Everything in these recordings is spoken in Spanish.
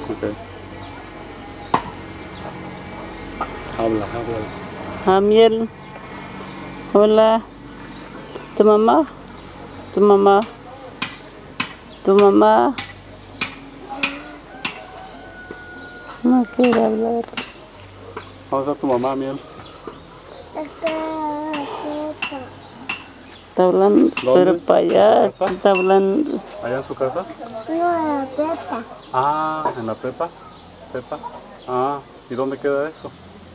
Ok. Habla. Amiel. Hola. ¿Tu mamá? ¿Tu mamá? ¿Tu mamá? No quiere hablar. ¿Dónde está tu mamá, Miel? Está hablando, ¿Dónde? pero para allá ¿En su casa? está hablando. ¿Allá en su casa? No, la Pepa. Ah, en la Pepa. Ah, ¿y dónde queda eso?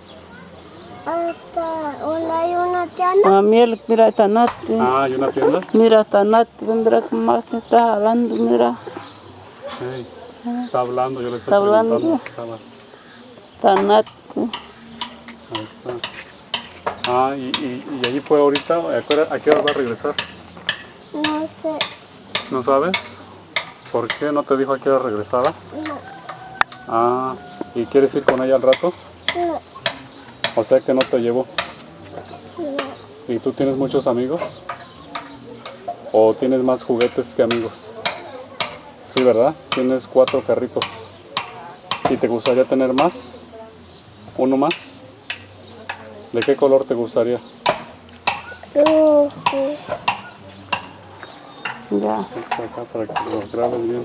Hasta hay una tienda. Amiel, mira esta Nati. Ah, ¿hay una tienda? Mira esta Nati, mira cómo se está hablando, mira. Hey, está hablando, yo le estoy Está hablando. preguntando. Esta Nati. Ahí está. Ah, y allí fue ahorita. ¿A qué hora va a regresar? No sé. ¿No sabes? ¿Por qué no te dijo a qué hora regresaba? No. Ah, ¿y quieres ir con ella al rato? No. O sea que no te llevó. No. ¿Y tú tienes muchos amigos? ¿O tienes más juguetes que amigos? Sí, ¿verdad? Tienes 4 carritos. ¿Y te gustaría tener más? ¿Uno más? ¿De qué color te gustaría? Ya. Está acá para que lo grabes bien.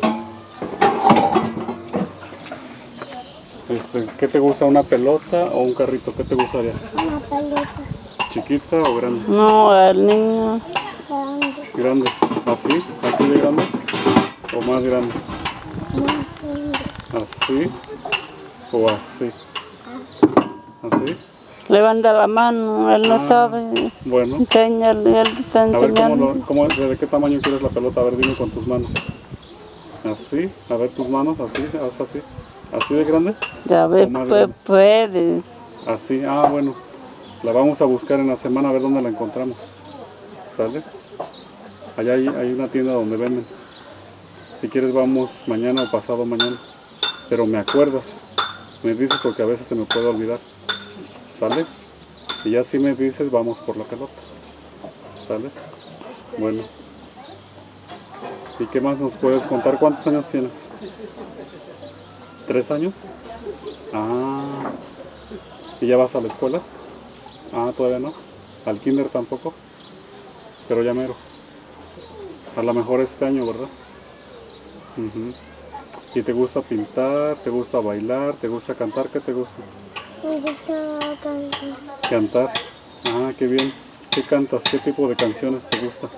¿Qué te gusta? ¿Una pelota o un carrito? ¿Qué te gustaría? Una pelota ¿Chiquita o grande? No, el niño. grande. Grande. ¿Así? ¿Así de grande? ¿O más grande? Más grande. ¿Así? ¿O así? ¿Así? Levanta la mano, él no sabe. Bueno. Enséñale, él está A ver, enseñando. ¿de qué tamaño quieres la pelota? A ver, dime con tus manos. ¿Así? A ver tus manos, así, haz así. ¿Así de grande? Ya ves, ¿O más pues grande? puedes. Así, bueno. La vamos a buscar en la semana a ver dónde la encontramos. ¿Sale? Allá hay una tienda donde venden. Si quieres vamos mañana o pasado mañana. Pero me acuerdas. Me dices porque a veces se me puede olvidar. ¿Sale? Y ya si me dices vamos por la pelota. ¿Sale? Bueno. ¿Y qué más nos puedes contar? ¿Cuántos años tienes? ¿3 años? Ah. ¿Y ya vas a la escuela? Ah, todavía no. ¿Al kinder tampoco? Pero ya mero. A lo mejor este año, ¿verdad? Uh-huh. ¿Y te gusta pintar? ¿Te gusta bailar? ¿Te gusta cantar? ¿Qué te gusta? Me gusta cantar. Cantar. Ah, qué bien. ¿Qué cantas? ¿Qué tipo de canciones te gusta?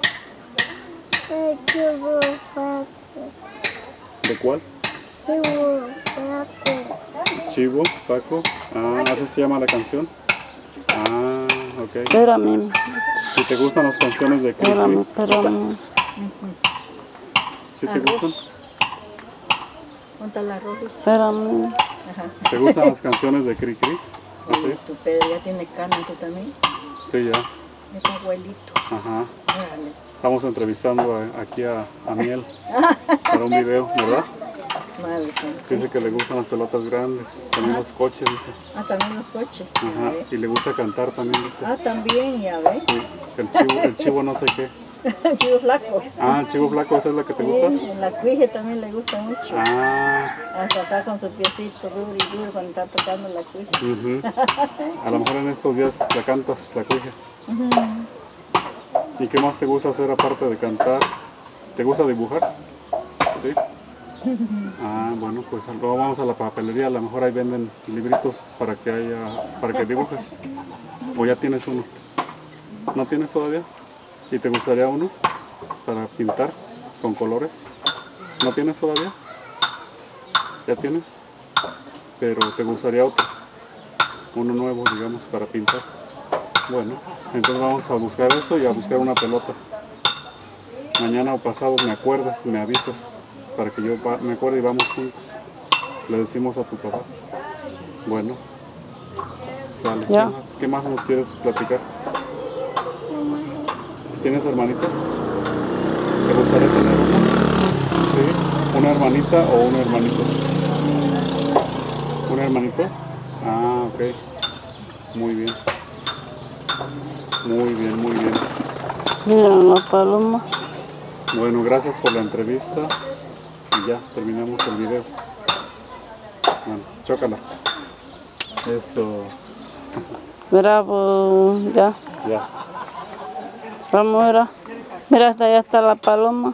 Chivo Paco. ¿De cuál? Chivo Paco. Chivo, Paco. Ah, ¿así se llama la canción? Ah, ok. Espérame, ¿Y te gustan las canciones de Cri Cri? espérame. ¿Sí te gustan? Ponte el arroz. Espérame. Ajá. ¿Te gustan las canciones de Cri Cri? Oye, tu Pedro ya tiene carne, ¿tú también? Sí, ya. Es tu abuelito. Ajá. Órale. Estamos entrevistando aquí a Miel para un video, ¿verdad? Madre santa. Dice que le gustan las pelotas grandes, también los coches, dice. Ah, también los coches. Ajá. Y le gusta cantar también, dice. Ah, también, ya ves. Sí, el chivo no sé qué. Chivo flaco. Ah, el chivo flaco, ¿esa es la que te gusta? Sí, la cuije también le gusta mucho. Ah. Hasta está con su piecito duro y duro cuando está tocando la cuije. Uh-huh. A lo mejor en estos días la cantas, la cuije. ¿Y qué más te gusta hacer aparte de cantar? ¿Te gusta dibujar? Sí. Ah, bueno, pues luego vamos a la papelería, a lo mejor ahí venden libritos para que dibujes. ¿O ya tienes uno? ¿No tienes todavía? ¿Y te gustaría uno para pintar con colores? ¿No tienes todavía? ¿Ya tienes? Pero te gustaría otro, uno nuevo, digamos, para pintar. Bueno, entonces vamos a buscar eso y a buscar una pelota. Mañana o pasado me acuerdas, me avisas, para que yo me acuerde y vamos juntos. Le decimos a tu papá. Bueno, sale. Ya. ¿Qué más nos quieres platicar? ¿Tienes hermanitos? ¿Te gustaría tener uno? ¿Sí? ¿Una hermanita o un hermanito? ¿Un hermanito? Ah, ok. Muy bien. Muy bien, muy bien. Mira la paloma. Bueno, gracias por la entrevista y ya terminamos el video. Bueno, chócala. Eso. Bravo, ya. Ya. Vamos, mira. Mira, hasta allá está la paloma.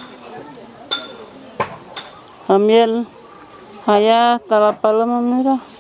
La miel. Allá está la paloma, mira.